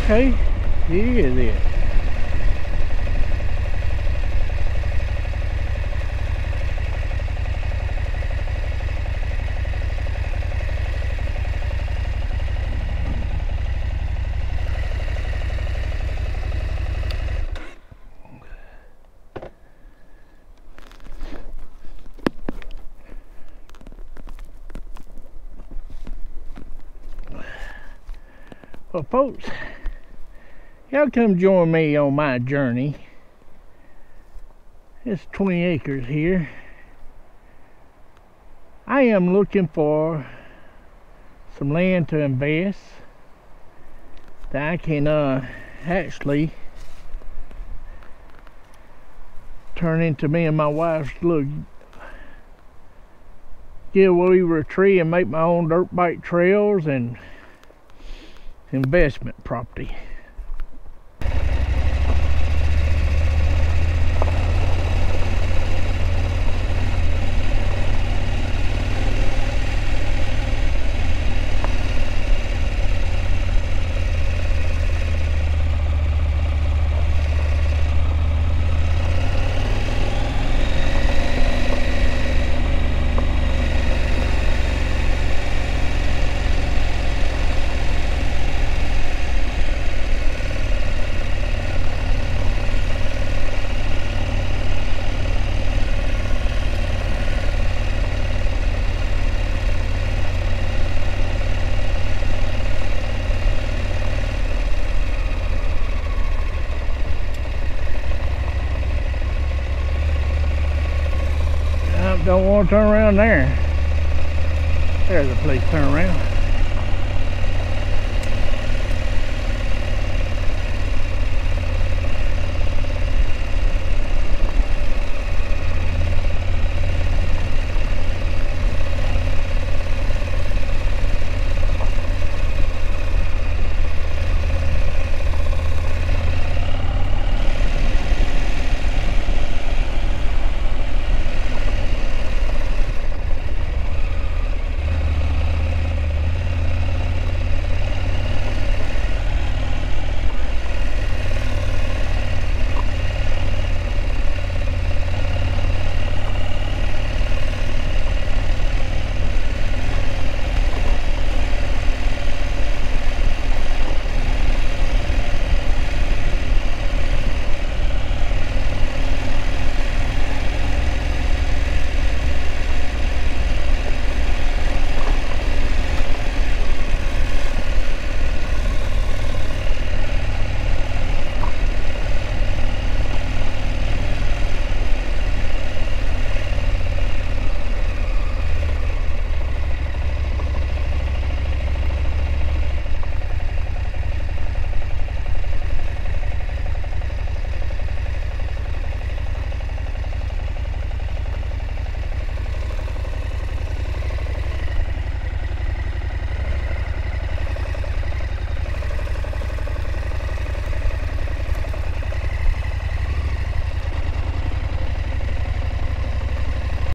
Okay, he is it. Well, folks, y'all come join me on my journey. It's 20 acres here. I am looking for some land to invest that I can actually turn into me and my wife's little getaway retreat and make my own dirt bike trails and investment property. Don't want to turn around there. There's a place to turn around.